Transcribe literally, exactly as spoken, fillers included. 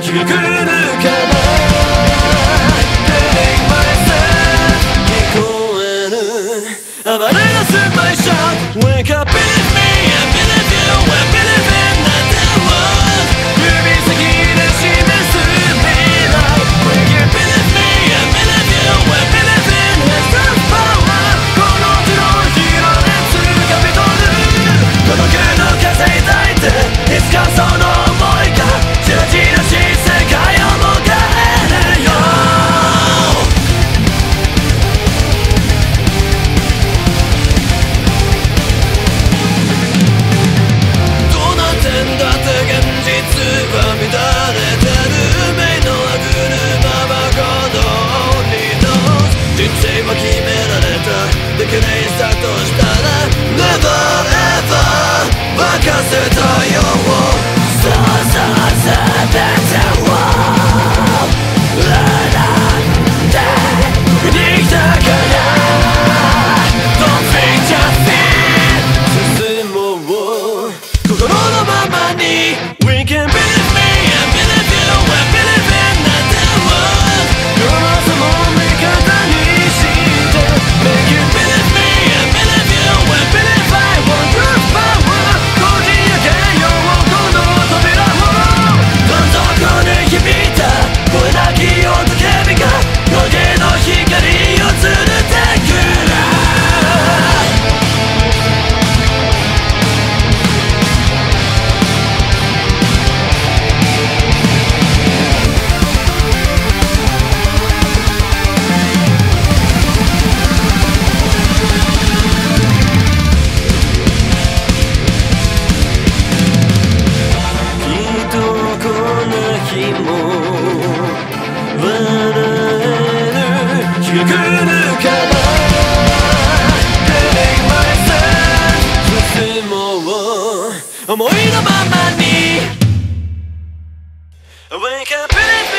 日が来るかな Getting myself 聞こえる暴れ出す my shot Wake up, believe me, I believe you, I believe in the world 指先で示す未来 Wake up, believe me, I believe you, I believe in the power この手のひらで掴み取る孤独の風抱いていつかその想いが充実し世界を迎えるよどうなってんだって現実は乱れてる目のあぐるまま行動にの人生は決められただけでスタートしたら Never ever 任せたよ So so so better world 生きたから Don't think just feel 進もう心のままに We can believe me, I believe you, I believe in the world 世のさも味方にして Make you believe me, I believe you, I believe I want your power こじ開けようこの扉をどん底に響いた声なき雄たけびが影の光を連れてくるきっとこんな日も笑える日が来るから Getting myself 進もう思いのままに Wake up, believe me